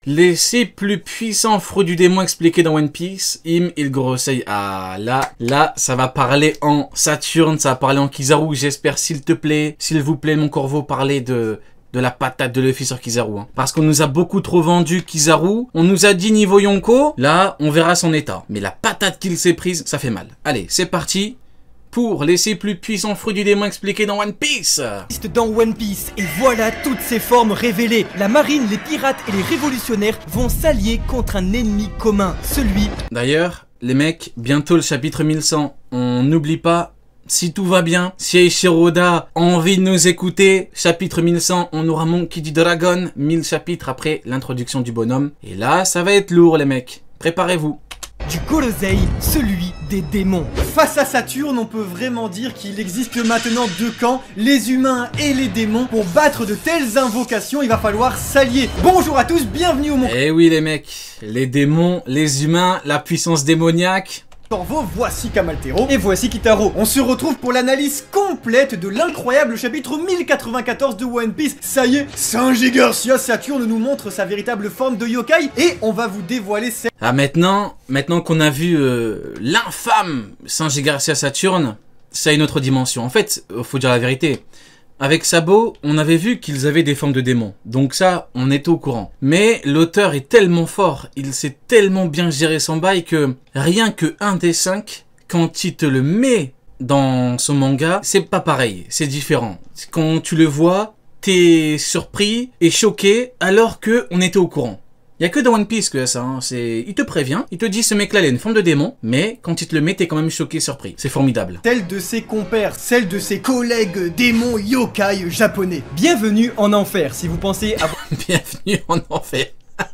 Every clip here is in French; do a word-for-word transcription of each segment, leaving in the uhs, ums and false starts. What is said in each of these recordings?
Les six plus puissants fruits du démon expliqués dans One Piece. Im il Gorosei. Ah là, là, ça va parler en Saturne, ça va parler en Kizaru. J'espère, s'il te plaît, s'il vous plaît, mon corbeau, parler de... de la patate de Luffy sur Kizaru. Hein. Parce qu'on nous a beaucoup trop vendu Kizaru. On nous a dit niveau Yonko. Là, on verra son état. Mais la patate qu'il s'est prise, ça fait mal. Allez, c'est parti pour les six plus puissants fruits du démon expliqués dans One Piece. Dans One Piece, et voilà toutes ces formes révélées. La marine, les pirates et les révolutionnaires vont s'allier contre un ennemi commun. Celui... D'ailleurs, les mecs, bientôt le chapitre mille cent. On n'oublie pas... Si tout va bien, si Eiichiro Oda a envie de nous écouter, chapitre mille cent, on aura Monkey D. Dragon, mille chapitres après l'introduction du bonhomme. Et là, ça va être lourd les mecs, préparez-vous. Du Gorosei, celui des démons. Face à Saturne, on peut vraiment dire qu'il existe maintenant deux camps, les humains et les démons. Pour battre de telles invocations, il va falloir s'allier. Bonjour à tous, bienvenue au monde. Eh oui les mecs, les démons, les humains, la puissance démoniaque... Corvo, voici Kamaltero et voici Kitaro. On se retrouve pour l'analyse complète de l'incroyable chapitre mille quatre-vingt-quatorze de One Piece. Ça y est, Sanji Garcia Saturne nous montre sa véritable forme de yokai et on va vous dévoiler cette... Ah maintenant, maintenant qu'on a vu euh, l'infâme Sanji Garcia Saturne, ça a une autre dimension. En fait, faut dire la vérité. Avec Sabo, on avait vu qu'ils avaient des formes de démons. Donc ça, on était au courant. Mais l'auteur est tellement fort, il sait tellement bien gérer son bail que rien que un des cinq, quand il te le met dans son manga, c'est pas pareil, c'est différent. Quand tu le vois, t'es surpris et choqué alors que on était au courant. Il y a que dans One Piece que ça, hein. C'est, il te prévient, il te dit ce mec-là il a une forme de démon, mais quand il te le met, t'es quand même choqué, surpris. C'est formidable. Celle de ses compères, celle de ses collègues démons yokai japonais. Bienvenue en enfer, si vous pensez avoir... Bienvenue en enfer.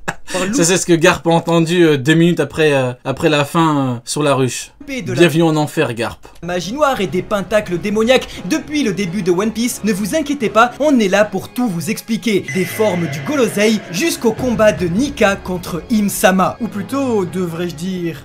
Ça c'est ce que Garp a entendu euh, deux minutes après, euh, après la fin euh, sur la ruche. De Bienvenue en enfer, Garp. Magie noire et des pentacles démoniaques depuis le début de One Piece. Ne vous inquiétez pas, on est là pour tout vous expliquer. Des formes du Gorosei jusqu'au combat de Nika contre Im-sama. Ou plutôt, devrais-je dire...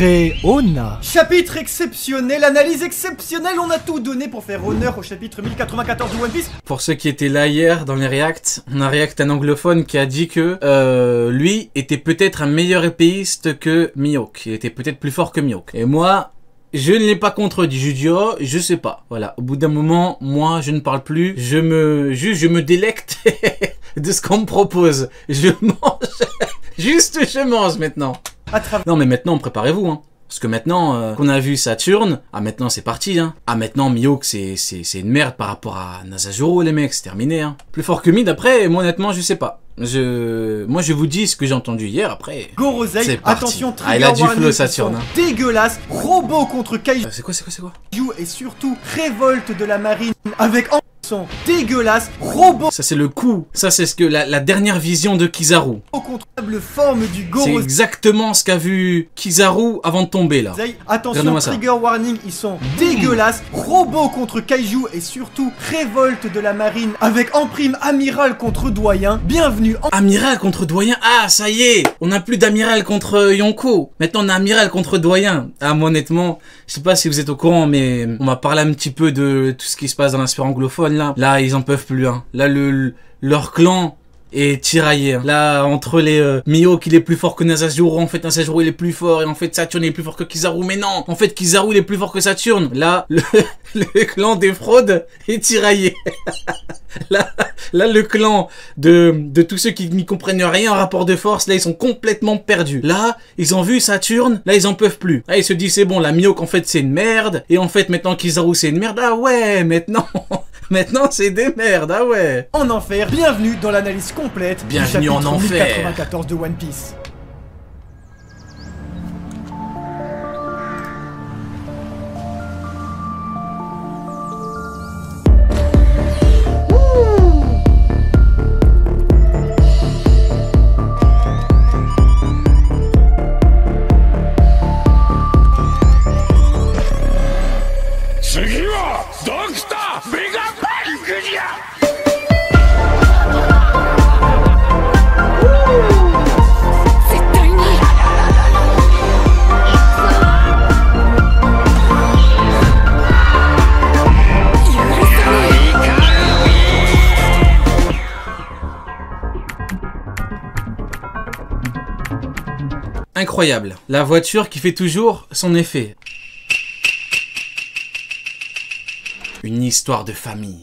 Nureona. Chapitre exceptionnel, analyse exceptionnelle, on a tout donné pour faire honneur au chapitre mille quatre-vingt-quatorze de One Piece. Pour ceux qui étaient là hier dans les reacts, on a react un anglophone qui a dit que euh, lui était peut-être un meilleur épéiste que Mihawk. Il était peut-être plus fort que Mihawk. Et moi, je ne l'ai pas contredit. Je dis oh, je sais pas. Voilà. Au bout d'un moment, moi, je ne parle plus. Je me, juste, je me délecte de ce qu'on me propose. Je mange. Juste, je mange maintenant. Non, mais maintenant, préparez-vous, hein. Parce que maintenant euh, qu'on a vu Saturne, ah maintenant c'est parti hein. Ah maintenant Mihawk c'est c'est c'est une merde par rapport à Nasajuro les mecs, c'est terminé hein. Plus fort que Mid après, moi honnêtement je sais pas. Je moi je vous dis ce que j'ai entendu hier après. Gorosei, attention trigger ah, il a du warning, flow Saturne. Hein. Dégueulasse, robot contre Kaiju. Euh, c'est quoi c'est quoi c'est quoi Et surtout révolte de la marine avec en son dégueulasse robot. Ça c'est le coup. Ça c'est ce que la, la dernière vision de Kizaru. Contrôlable forme du Gorosei. C'est exactement ce qu'a vu Kizaru avant de tomber là. Attention trigger warning, ils sont mmh. dégueulasses. Robot contre Kaiju et surtout révolte de la marine avec en prime amiral contre doyen. Bienvenue en... Amiral contre doyen. Ah ça y est, on n'a plus d'amiral contre Yonko. Maintenant on a amiral contre doyen. Ah moi honnêtement, je sais pas si vous êtes au courant mais on va parler un petit peu de tout ce qui se passe dans la sphère anglophone là. Là ils en peuvent plus hein. Là le, le leur clan et tiraillé. Hein. Là, entre les euh, Mihawk, il est plus fort que Nasajuro. En fait, Nasajuro, il est plus fort. Et en fait, Saturne, il est plus fort que Kizaru. Mais non, en fait, Kizaru, il est plus fort que Saturne. Là, le, le clan des fraudes est tiraillé. là, là, le clan de, de tous ceux qui n'y comprennent rien en rapport de force, là, ils sont complètement perdus. Là, ils ont vu Saturne. Là, ils en peuvent plus. Là, ils se disent, c'est bon, la Mihawk, en fait, c'est une merde. Et en fait, maintenant, Kizaru, c'est une merde. Ah ouais, maintenant... Maintenant c'est des merdes, ah ouais. En enfer, bienvenue dans l'analyse complète. Bienvenue en enfer. mille quatre-vingt-quatorze de One Piece. incroyable. La voiture qui fait toujours son effet. Une histoire de famille.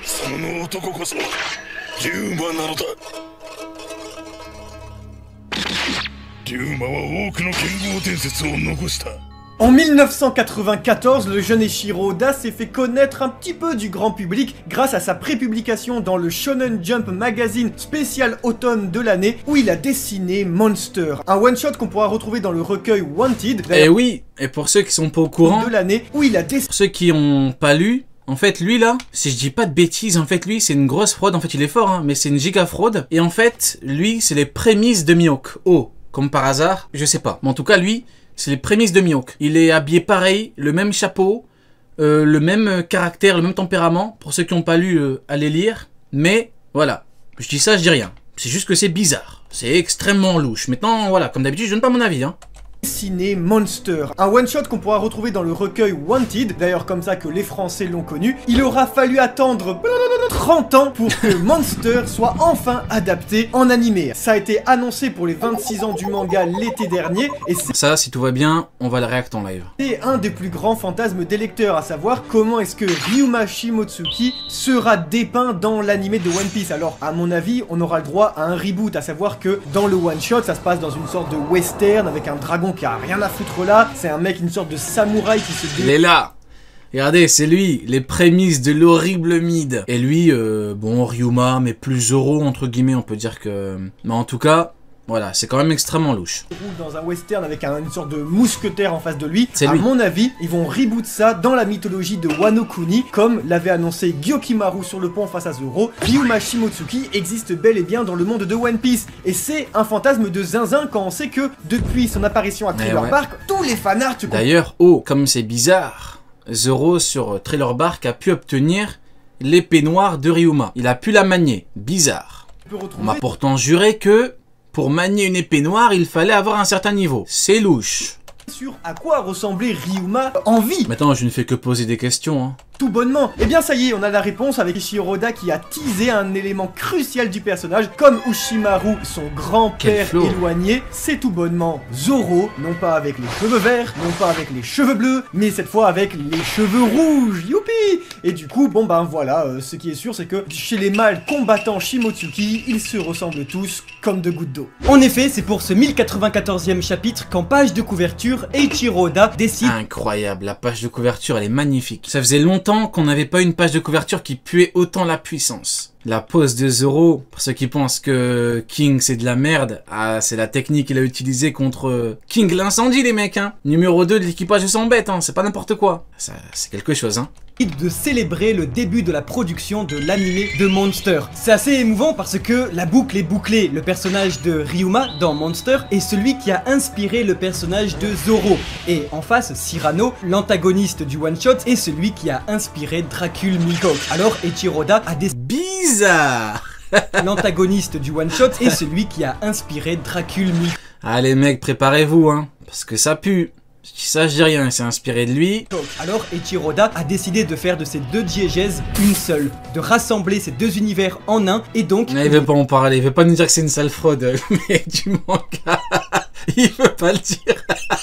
En mille neuf cent quatre-vingt-quatorze, le jeune Eiichiro Oda s'est fait connaître un petit peu du grand public grâce à sa prépublication dans le Shonen Jump Magazine spécial automne de l'année où il a dessiné Monster, un one-shot qu'on pourra retrouver dans le recueil Wanted. Et oui, et pour ceux qui sont pas au courant, de l'année où il a dessiné... Pour ceux qui ont pas lu, en fait lui là, si je dis pas de bêtises, en fait lui c'est une grosse fraude, en fait il est fort hein, mais c'est une giga fraude. Et en fait, lui c'est les prémices de Mihawk. Oh, comme par hasard, je sais pas. Mais en tout cas lui... c'est les prémices de Mihawk. Il est habillé pareil, le même chapeau, euh, le même caractère, le même tempérament. Pour ceux qui n'ont pas lu, euh, allez lire. Mais voilà, je dis ça, je dis rien. C'est juste que c'est bizarre. C'est extrêmement louche. Maintenant, voilà, comme d'habitude, je donne pas mon avis. Hein. Dessiné Monster, un one-shot qu'on pourra retrouver dans le recueil Wanted, d'ailleurs comme ça que les Français l'ont connu. Il aura fallu attendre trente ans pour que Monster soit enfin adapté en animé. Ça a été annoncé pour les vingt-six ans du manga l'été dernier, et c'est... Ça, si tout va bien, on va le réacter en live. C'est un des plus grands fantasmes des lecteurs, à savoir comment est-ce que Ryuma Shimotsuki sera dépeint dans l'animé de One Piece. Alors, à mon avis, on aura le droit à un reboot, à savoir que dans le one-shot, ça se passe dans une sorte de western avec un dragon qui a rien à foutre là, c'est un mec, une sorte de samouraï qui se... Il est là. Regardez, c'est lui, les prémices de l'horrible Mid. Et lui, euh, bon, Ryuma, mais plus Zoro, entre guillemets, on peut dire que... Mais en tout cas, voilà, c'est quand même extrêmement louche. Dans un western avec un, une sorte de mousquetaire en face de lui. C'est à lui. mon avis, ils vont reboot ça dans la mythologie de Wano Kuni, comme l'avait annoncé Gyokimaru sur le pont face à Zoro. Ryuma Shimotsuki existe bel et bien dans le monde de One Piece. Et c'est un fantasme de zinzin quand on sait que, depuis son apparition à Thriller ouais. Bark, tous les fanarts... D'ailleurs, oh, comme c'est bizarre, Zoro sur Thriller Bark a pu obtenir l'épée noire de Ryuma. Il a pu la manier. Bizarre. On m'a pourtant juré que... pour manier une épée noire, il fallait avoir un certain niveau. C'est louche. Sur à quoi ressemblait Ryuma en vie. Maintenant, je ne fais que poser des questions. Hein. Tout bonnement. Et eh bien ça y est, on a la réponse avec Eiichiro Oda qui a teasé un élément crucial du personnage, comme Ushimaru, son grand-père éloigné, c'est tout bonnement Zoro, non pas avec les cheveux verts, non pas avec les cheveux bleus, mais cette fois avec les cheveux rouges, youpi. Et du coup, bon ben voilà, euh, ce qui est sûr c'est que chez les mâles combattants Shimotsuki, ils se ressemblent tous comme de gouttes d'eau. En effet, c'est pour ce mille quatre-vingt-quatorzième chapitre qu'en page de couverture, Eiichiro Oda décide... Incroyable, la page de couverture elle est magnifique. Ça faisait longtemps qu'on n'avait pas une page de couverture qui puait autant la puissance. La pose de Zoro, pour ceux qui pensent que King c'est de la merde, ah, c'est la technique qu'il a utilisée contre King l'incendie les mecs hein. Numéro deux de l'équipage de son bête hein, c'est pas n'importe quoi. Ça, c'est quelque chose hein. De célébrer le début de la production de l'animé de Monster. C'est assez émouvant parce que la boucle est bouclée. Le personnage de Ryuma dans Monster est celui qui a inspiré le personnage de Zoro. Et en face, Cyrano, l'antagoniste du one-shot, est celui qui a inspiré Dracul Mihawk. Alors Eiichiro Oda a des... Bizarre. L'antagoniste du one-shot est celui qui a inspiré Dracul Mihawk. Allez mecs, préparez-vous hein, parce que ça pue. Ça je dis rien, il s'est inspiré de lui. Alors Eiichiro Oda a décidé de faire de ces deux diégèses une seule, de rassembler ces deux univers en un, et donc... Mais il veut pas en parler, il veut pas nous dire que c'est une sale fraude, mais du manga, il veut pas le dire.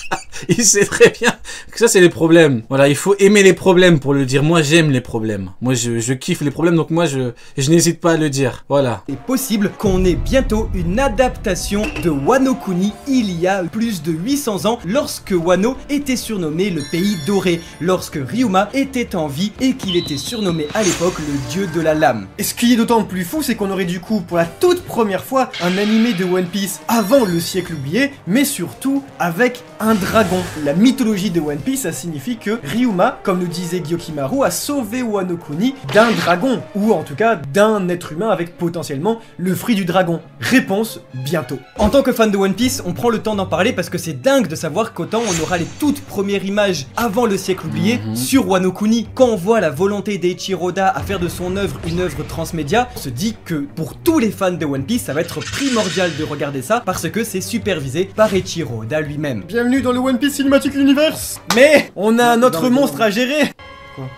Il sait très bien que ça c'est les problèmes. Voilà, il faut aimer les problèmes pour le dire. Moi j'aime les problèmes. Moi je, je kiffe les problèmes, donc moi je, je n'hésite pas à le dire. Voilà. C'est possible qu'on ait bientôt une adaptation de Wano Kuni il y a plus de huit cents ans, lorsque Wano était surnommé le pays doré, lorsque Ryuma était en vie et qu'il était surnommé à l'époque le dieu de la lame. Et ce qui est d'autant plus fou, c'est qu'on aurait du coup pour la toute première fois un animé de One Piece avant le siècle oublié, mais surtout avec un dragon. La mythologie de One Piece, ça signifie que Ryuma, comme nous disait Gyokimaru, a sauvé Wano Kuni d'un dragon, ou en tout cas d'un être humain avec potentiellement le fruit du dragon. Réponse, bientôt. En tant que fan de One Piece, on prend le temps d'en parler parce que c'est dingue de savoir qu'autant on aura les toutes premières images avant le siècle oublié mm-hmm. sur Wano Kuni. Quand on voit la volonté d'Eiichiro Oda à faire de son œuvre une œuvre transmédia, on se dit que pour tous les fans de One Piece, ça va être primordial de regarder ça parce que c'est supervisé par Eiichiro Oda lui-même. Bienvenue dans le One Piece Cinematic Universe. Mais on a un autre monstre à gérer. Quoi?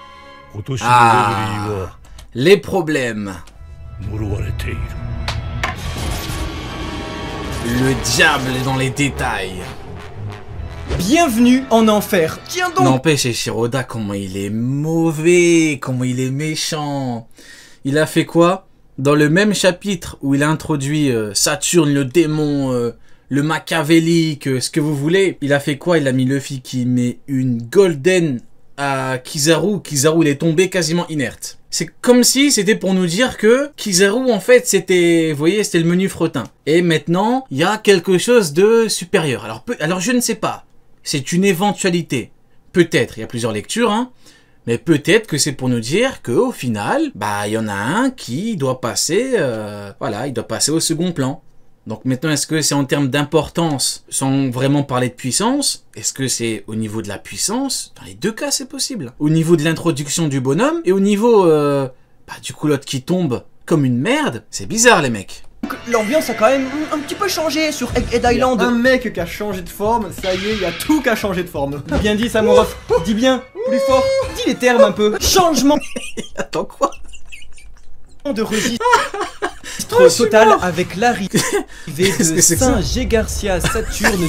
Ah, les problèmes. Le diable est dans les détails. Bienvenue en enfer. Tiens donc. N'empêche, Shiroda, comment il est mauvais, comment il est méchant. Il a fait quoi? Dans le même chapitre où il a introduit euh, Saturne, le démon, euh, le machiavélique, euh, ce que vous voulez, il a fait quoi? Il a mis Luffy qui met une golden à Kizaru. Kizaru, il est tombé quasiment inerte. C'est comme si c'était pour nous dire que Kizaru, en fait, c'était, vous voyez, c'était le menu fretin. Et maintenant, il y a quelque chose de supérieur. Alors, peu, alors je ne sais pas. C'est une éventualité. Peut-être, il y a plusieurs lectures, hein. Mais peut-être que c'est pour nous dire qu'au final, bah, il y en a un qui doit passer, euh, voilà, il doit passer au second plan. Donc maintenant, est-ce que c'est en termes d'importance, sans vraiment parler de puissance? Est-ce que c'est au niveau de la puissance? Dans les deux cas, c'est possible. Au niveau de l'introduction du bonhomme, et au niveau, euh, bah, du coup, l'autre qui tombe comme une merde, c'est bizarre, les mecs. L'ambiance a quand même un petit peu changé sur Egghead Island. Un mec qui a changé de forme, ça y est, il y a tout qui a changé de forme. Bien dit, Samurov. Dis bien, plus fort. Dis les termes un peu. Changement Attends, quoi? de registre total avec l'arrivée de Saint-Garcia Saturne.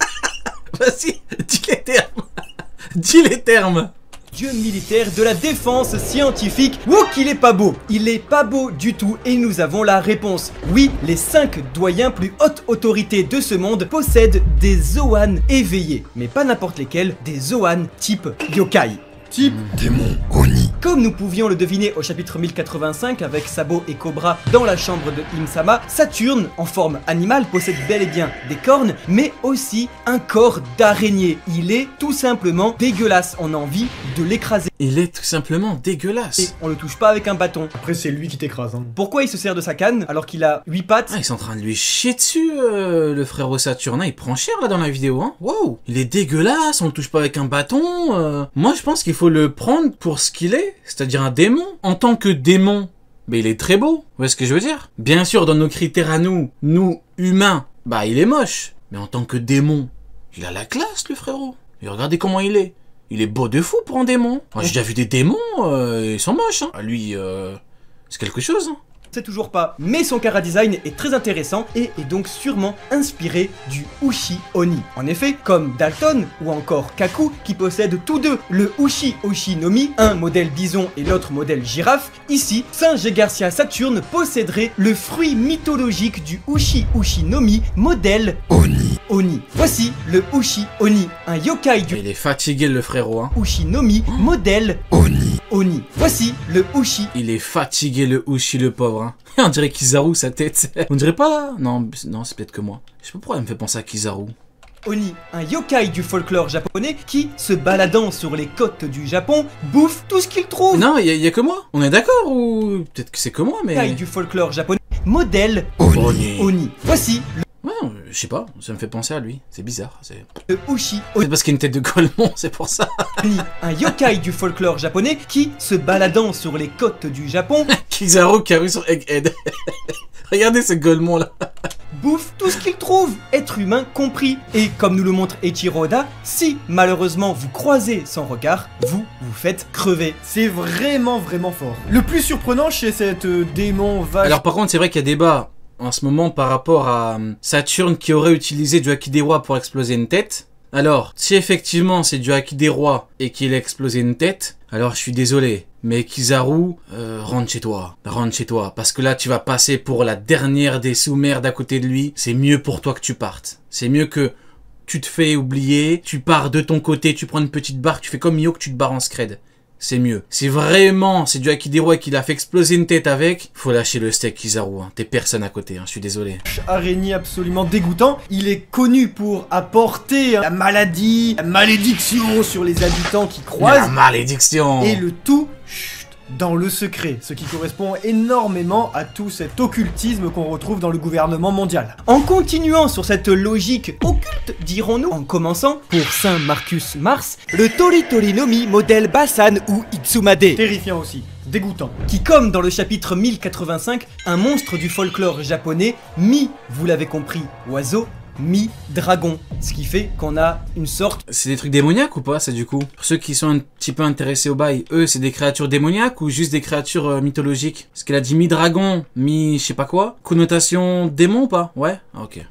Vas-y, dis les termes. Dis les termes. Dieu militaire de la défense scientifique. Wow, qu'il est pas beau. Il est pas beau du tout et nous avons la réponse. Oui, les cinq doyens plus hautes autorités de ce monde possèdent des Zoan éveillés. Mais pas n'importe lesquels, des Zoan type yokai. Type démon Oni. Comme nous pouvions le deviner au chapitre mille quatre-vingt-cinq avec Sabo et Cobra dans la chambre de Im-sama, Saturne, en forme animale, possède bel et bien des cornes, mais aussi un corps d'araignée. Il est tout simplement dégueulasse, on a envie de l'écraser. Il est tout simplement dégueulasse. Et on le touche pas avec un bâton. Après, c'est lui qui t'écrase. Hein. Pourquoi il se sert de sa canne alors qu'il a huit pattes? Ah, ils sont en train de lui chier dessus, euh, le frérot Saturnin. Il prend cher là dans la vidéo, hein. Wow, il est dégueulasse, on le touche pas avec un bâton. Euh... Moi, je pense qu'il faut le prendre pour ce qu'il est, c'est-à-dire un démon. En tant que démon, mais il est très beau. Vous voyez ce que je veux dire? Bien sûr, dans nos critères à nous, nous, humains, bah il est moche. Mais en tant que démon, il a la classe, le frérot. Et regardez comment il est. Il est beau de fou pour un démon. Moi, j'ai déjà vu des démons, euh, ils sont moches. Hein. Lui, euh, c'est quelque chose. Hein. C'est toujours pas, mais son chara design est très intéressant et est donc sûrement inspiré du Ushi Oni. En effet, comme Dalton ou encore Kaku qui possèdent tous deux le Ushi Oshi no Mi, un modèle bison et l'autre modèle girafe, ici, Saint-Garcia Saturne posséderait le fruit mythologique du Ushi Oshi no Mi, modèle Oni. Oni. Voici le Ushi Oni, un yokai du Il est fatigué le frérot, hein. Ushi no Mi, modèle Oni. Oni. Voici le Ushi. Il est fatigué le Ushi le pauvre, hein. On dirait Kizaru sa tête. On dirait pas. Non, non, c'est peut-être que moi. Je sais pas pourquoi elle me fait penser à Kizaru. Oni, un yokai du folklore japonais qui, se baladant sur les côtes du Japon, bouffe tout ce qu'il trouve. Non, il y, y a que moi. On est d'accord ou peut-être que c'est que moi, mais. Yokai du folklore japonais, modèle Oni. Oni. Voici le Ouais, je sais pas, ça me fait penser à lui, c'est bizarre. C'est Le Ushi C'est parce qu'il a une tête de Golemon, c'est pour ça. Oni, un yokai du folklore japonais qui, se baladant sur les côtes du Japon, Kizaru qui a eu sur Egghead. Regardez ce Golemon là. bouffe tout ce qu'il trouve, être humain compris. Et comme nous le montre Eiichiro Oda, si malheureusement vous croisez son regard, vous vous faites crever. C'est vraiment vraiment fort. Le plus surprenant chez cette euh, démon vache... Alors par contre, c'est vrai qu'il y a débat en ce moment par rapport à euh, Saturne qui aurait utilisé du Haki des Rois pour exploser une tête. Alors, si effectivement c'est du Haki des Rois et qu'il a explosé une tête, alors je suis désolé. Mais Kizaru, euh, rentre chez toi, rentre chez toi. Parce que là, tu vas passer pour la dernière des sous-merdes à côté de lui. C'est mieux pour toi que tu partes. C'est mieux que tu te fais oublier, tu pars de ton côté, tu prends une petite barque, tu fais comme Mio que tu te barres en scred. C'est mieux. Si vraiment c'est du Haki des Rois qui l'a fait exploser une tête avec, faut lâcher le steak Kizaru. Hein. T'es personne à côté, hein. Je suis désolé. Araignée absolument dégoûtant. Il est connu pour apporter la maladie, la malédiction sur les habitants qui La croisent. malédiction. Et le tout chut, dans le secret, ce qui correspond énormément à tout cet occultisme qu'on retrouve dans le gouvernement mondial. En continuant sur cette logique occulte, dirons-nous, en commençant, pour Saint Marcus Mars, le Tori Tori no Mi modèle Basan ou Itsumade. Terrifiant aussi, dégoûtant. Qui, comme dans le chapitre mille quatre-vingt-cinq, un monstre du folklore japonais, mi, vous l'avez compris, oiseau, mi, dragon. Ce qui fait qu'on a une sorte... C'est des trucs démoniaques ou pas, ça, du coup? Pour ceux qui sont un petit peu intéressés au bail, eux, c'est des créatures démoniaques ou juste des créatures euh, mythologiques? Parce qu'elle a dit mi-dragon, mi... je sais pas quoi. Connotation démon ou pas? Ouais? Ah, ok.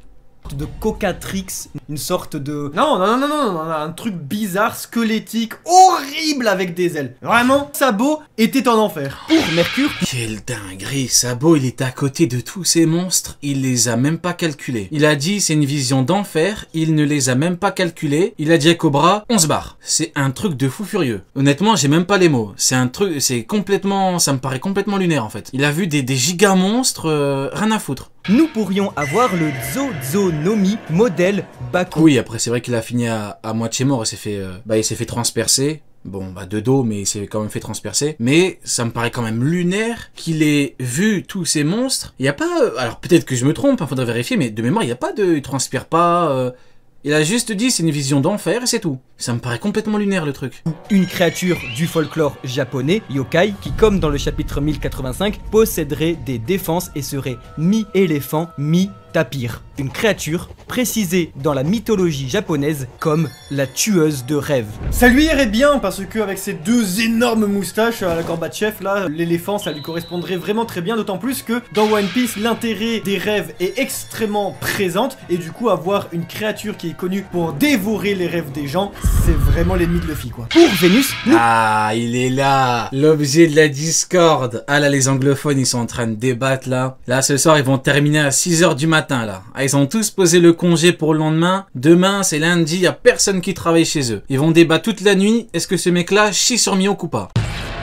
de Cocatrix, une sorte de... Non, non, non, non, non, non, non, un truc bizarre, squelettique, horrible avec des ailes. Vraiment, Sabo était en enfer. Pour Mercure, Quelle dinguerie, Sabo il est à côté de tous ces monstres, il les a même pas calculés. Il a dit c'est une vision d'enfer, il ne les a même pas calculés. Il a dit à Cobra, on se barre. C'est un truc de fou furieux. Honnêtement, j'ai même pas les mots. C'est un truc, c'est complètement, ça me paraît complètement lunaire en fait. Il a vu des, des giga monstres, euh, rien à foutre. nous pourrions avoir le Zozonomi modèle Baku. Oui, après c'est vrai qu'il a fini à, à moitié mort, il s'est fait, euh, bah il s'est fait transpercer. Bon, bah de dos, mais il s'est quand même fait transpercer. Mais ça me paraît quand même lunaire qu'il ait vu tous ces monstres. Il y a pas, euh, alors peut-être que je me trompe, il faudrait vérifier, mais de mémoire il y a pas de, il transpire pas. Euh, il a juste dit c'est une vision d'enfer et c'est tout. Ça me paraît complètement lunaire le truc. Une créature du folklore japonais, yokai, qui comme dans le chapitre mille quatre-vingt-cinq, posséderait des défenses et serait mi-éléphant, mi-tapir. Une créature précisée dans la mythologie japonaise comme la tueuse de rêves. Ça lui irait bien parce que avec ses deux énormes moustaches à la Gorbatchev là, l'éléphant ça lui correspondrait vraiment très bien, d'autant plus que dans One Piece l'intérêt des rêves est extrêmement présente et du coup avoir une créature qui est connue pour dévorer les rêves des gens, c'est vraiment l'ennemi de Luffy quoi. Pour Vénus, nous... Ah, il est là, l'objet de la Discord. Ah là, les anglophones, ils sont en train de débattre là. Là, ce soir, ils vont terminer à six heures du matin là. Ah, ils ont tous posé le congé pour le lendemain. Demain, c'est lundi, il y a personne qui travaille chez eux. Ils vont débattre toute la nuit. Est-ce que ce mec-là chie sur Mihawk ou pas?